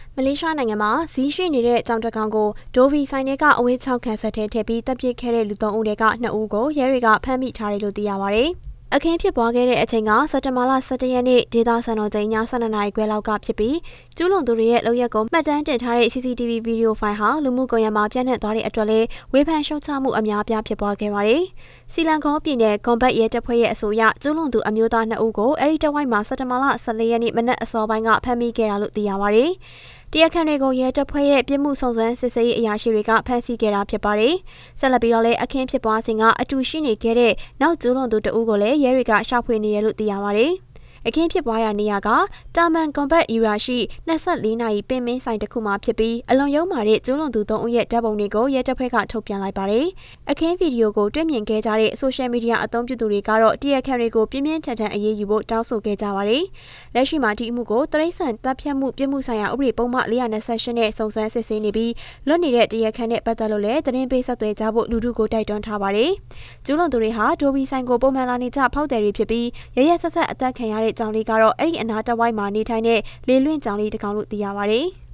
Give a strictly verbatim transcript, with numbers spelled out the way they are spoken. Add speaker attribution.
Speaker 1: မလေးရှားနိုင်ငံမှာဇီးရှိနေတဲ့ကြောင်တကောင်ကိုဒိုဗီဆိုင်တွေကအဝေးချောက်ခံဆက်ထဲထည့်ပြီးတပ်ပစ်ခဲ့တဲ့လူသုံးဦးတွေကနှစ်ဦးကိုရဲတွေကဖမ်းမိထားတယ်လို့သိရပါတယ်။အခင်းဖြစ်ပွားခဲ့တဲ့အချိန်ကစက်တင်ဘာလဆယ့်တစ်ရက်နေ့ဒေသစံတော်ချိန်ညဆယ်နှစ်နာရီခွဲလောက်ကဖြစ်ပြီးကျူးလွန်သူတွေရဲ့လုပ်ရက်ကိုမှတ်တမ်းတင်ထားတဲ့ C C T V ဗီဒီယိုဖိုင်ဟာလူမှုကွန်ရက်မှာပြန့်နှံ့သွားတဲ့အတွက်လည်းဝေဖန်ရှုတ်ချမှုအများအပြားဖြစ်ပွားခဲ့ပါတယ်။စီလန်ကောပြည်နယ်ကွန်ဘတ်ရဲတပ်ဖွဲ့ရဲ့အဆိုအရကျူးလွန်သူအမျိုးသားနှစ်ဦးကိုအဲဒီတဝိုက်မှာစက်တင်ဘာလဆယ့်လေးရက်နေ့မနက်အစောပိုင်းကဖမ်းမိခဲ့တာလို့သိရပါတယ်။တရားခံတွေကိုရဲတပ်ဖွဲ့ရဲ့ပြစ်မှုစုံစမ်းစစ်ဆေးရေးအရာရှိတွေကဖမ်းဆီးခဲ့တာဖြစ်ပါတယ်။ဆက်လက်ပြီးတော့လည်းအခင်းဖြစ်ပွားစဉ်ကအတူရှိနေခဲ့တဲ့နောက်ကျူးလွန်သူတဦးကိုလည်းရဲတွေကရှာဖွေနေရလို့သိရပါတယ်။အခင်းဖြစ်ပွားရာနေရာကတာမန်ကွန်ဘတ်ယူရာရှိနှစ်ဆယ့်လေးနာရီပင်မင်းဆိုင်တစ်ခုမှာဖြစ်ပြီးအလွန်ယုံမာတဲ့ကျူးလွန်သူသုံးဦးရဲ့ဓာတ်ပုံတွေကိုရဲတပ်ဖွဲ့ကထုတ်ပြန်လိုက်ပါတယ်။အခင်းဗီဒီယိုကိုတွေ့မြင်ခဲ့ကြတဲ့ဆိုရှယ်မီဒီယာအသုံးပြုသူတွေကတော့တရားခံတွေကိုပြင်းပြင်းထန်ထန်အရေးယူဖို့တောင်းဆိုခဲ့ကြပါတယ်။လက်ရှိမှာဒီအမှုကိုတရိတ်ဆန်တပ်ဖြတ်မှုပြစ်မှုဆိုင်ရာဥပဒေပုံမှန်၄၂၈နဲ့စုံစမ်းစစ်ဆေးနေပြီးလွတ်နေတဲ့တရားခံနဲ့ပတ်သက်လို့လည်းသတင်းပေးဆက်သွယ်ကြဖို့လူထုကိုတိုက်တွန်းထားပါတယ်။ကျူးလွန်သူတွေဟာဒိုဘီဆိုင်ကိုပုံမှန်လာနေကြဖောက်တယ်တွေဖြစ်ပြီးရရဆက်ဆက်အသက်ခံရတဲ့ကြောင်လေးကတော့အဲ့ဒီအနာတဝိုက်မှာနေထိုင်တဲ့လေလွင့်ကြောင်လေးတစ်ကောင်လို့သိရပါတယ်။